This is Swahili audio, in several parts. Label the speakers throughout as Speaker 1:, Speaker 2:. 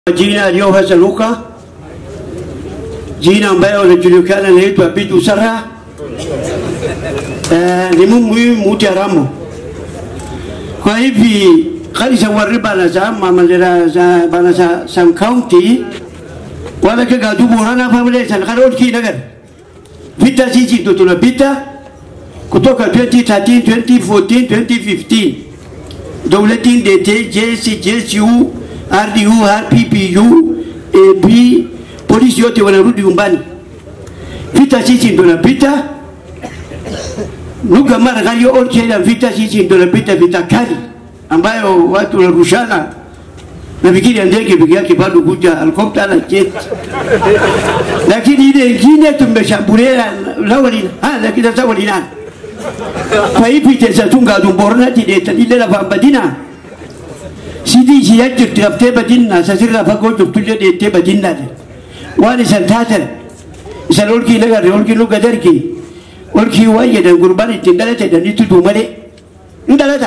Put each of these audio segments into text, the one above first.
Speaker 1: Jina aliyowaza Luka, jina ambayo anajulikana anaitwa Bidu Sara, ni muhimu mutaramu. Kwa hivi kanisa wariba na za mamalera za bana za Sam County wala kega dubu hana family sana karol ki nagar vita sisi tunapita kutoka 2013 2014 2015 dawlati ndete JCU RDU, RPPU, AB, polisi yote wanarudi nyumbani. Vita sisi ndo napita. Nuka mara kali olchela vita sisi ndo napita vita kali ambayo watu wanarushana. Nafikiri ndege peke yake bado kuja helicopter na jet. Lakini ile ingine tumeshambulia lawali lakini sasa walina. Kwa hivi tesa tunga dumborna tideta ile la bambadina. Sidi jiyajir tirapte badinna sasirra fago jubtulle dete badinna wani santatan salolki laga rolki luga darki olki waye da gurbani tindalata da nitu dumare indalata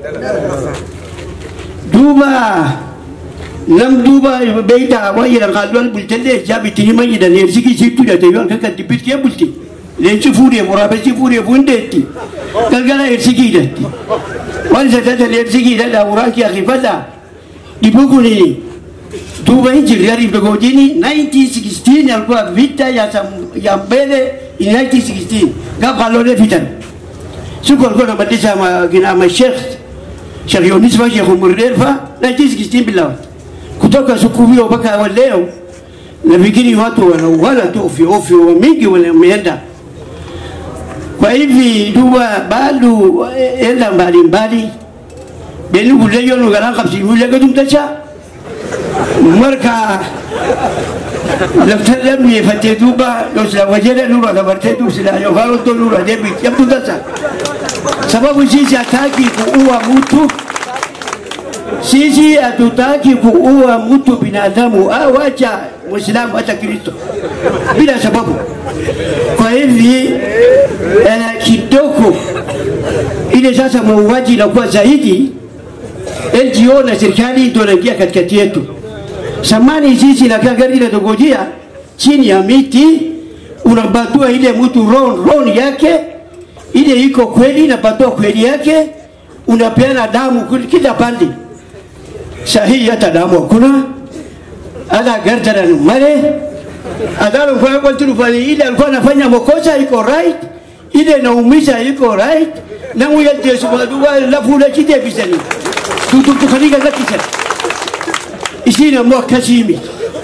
Speaker 1: duba lam duba beita waye da qalwal bultelle jabi tinimayi da ne sigi situ da tayon kaka dibit ke bulti lenci fure murabe ci fure bundetti galgala sigi da wani santatan ne sigi da uraki akhifada dibuguni duba hijri yari begojini 1916 alikuwa vita ya mbele in 1916 gabalole vita suko alikuwa nabadilisha ma Sheikh Yonis wa Sheikh Murderfa 1916 bila kutoka sukuvio mpaka leo nafikiri watu wanauana tu ofyo mingi wameenda. Kwa hivi duba bado enda mbali benu buleyo no garan qabsi bulega dumtacha marka laftalam ni fateduba dosla wajela nuru da bartedu sila yo garo to nuru de bi yabutacha sababu sisi ataki kuua mtu, sisi atutaki kuua mtu binadamu awacha muislamu hata Kristo bila sababu. Kwa hivi kidogo ile sasa mauaji la kwa zaidi NGO na serikali ndio wanaingia katikati yetu. Samani sisi na gari la dogojia chini ya miti unabatua ile mtu ron yake ile iko kweli na batua kweli yake unapeana damu kila pande. Sahihi hata damu hakuna. Ala gardana mare adalo kwa tulufani ile alikuwa anafanya makosa iko right, ile naumisha iko right na muyate subhanahu la fula kide bisani tukufanyika zaki sana isina mwaka chimi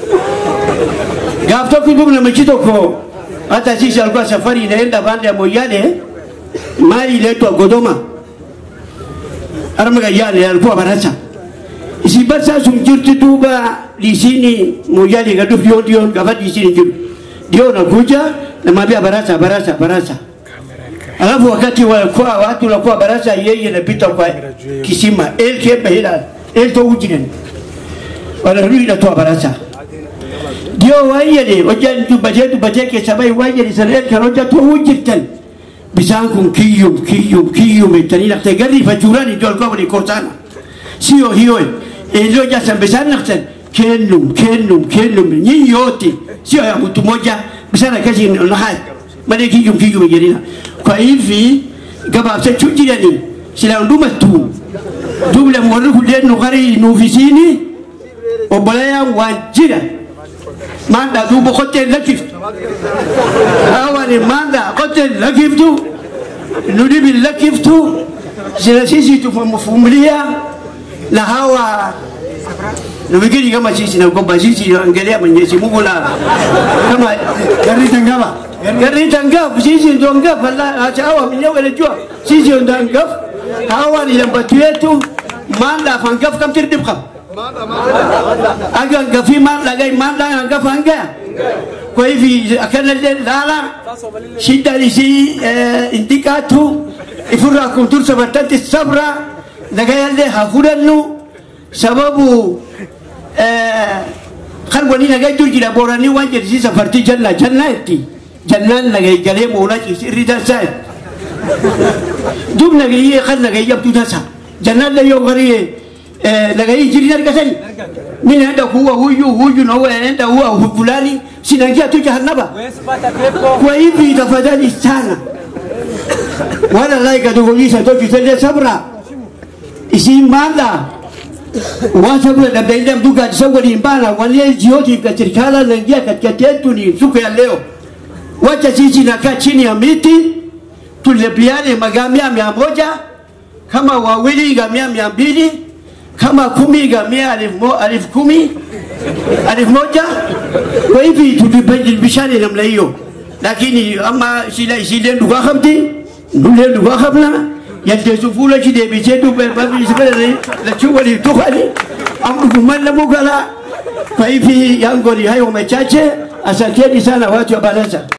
Speaker 1: gafto kundu na mchito ko hata sisi alikuwa safari inaenda banda ya Moyale mali letu Godoma aramaga yale alikuwa baracha isibasa sumjurti duba lisini Moyale gadu dio gafadi lisini dio na kuja na mabia baracha alafu wakati walikuwa watu walikuwa baraza yeye anapita kwa kisima elke bahila elto ujinen wanarudi na toa baraza ndio waje wajen tu baje sabai waje sala karoja to ujitan bisankum kiyo metani na tegari fajurani ndio alikuwa ni kortana sio hiyo ndio jasa besana naksan kenum nyinyi yote sio ya mtu mmoja bisana kazi na hali mali kiyo mjerina. Kwa hivi kama sechujirani sila nduma tu dubla mwana kule nukari nufisini obalaya wajira manda dubu hotel lakif awani manda hotel lakif tu nudibi lakif tu sila sisi tufumulia la hawa nafikiri kama sisi na kwamba sisi angalia Mwenyezi Mungu la kama gari tangaf sisi ndio ngaf Allah acha hawa mwenyewe wanajua sisi ndio ngaf hawa ni lambatu yetu manda fangaf kam tirdibqa aga ngafi manda gai manda ngaf anga kwa hivi akana lala shida lisi indikatu ifura kuntur sabatati sabra nagayale hafuranu sababu khalwani nagai turjila borani wanje sisi safarti jannati jannan lagay gale mola ci rida sai dum lagay khal lagay yabtu tasa jannan la yo gari daga hii jiri na kasani mimi naenda kuua huyu na wewe anaenda kuua fulani, sinaingia tu jehanamu. Kwa hivi tafadhali sana wala laika tukulisha toki tende sabra isimanda wasabra na baada mduga tisawali mbana wale jioti katika naingia katikati yetu ni siku ya leo. Wacha sisi nakaa chini ya miti tulepiane magamia 100, kama wawili gamia 200, kama 10 gamia 10,000 1,000. Kwa hivi tulibishane namna hiyo, lakini ama sile ndugu khabdi ndule ndugu khabna yaltesufula chide bichetu babi sibele la chuwali tukhali amdu kumala mugala. Kwa hivi yangu ni hayo machache. Asanteni sana watu wa baraza.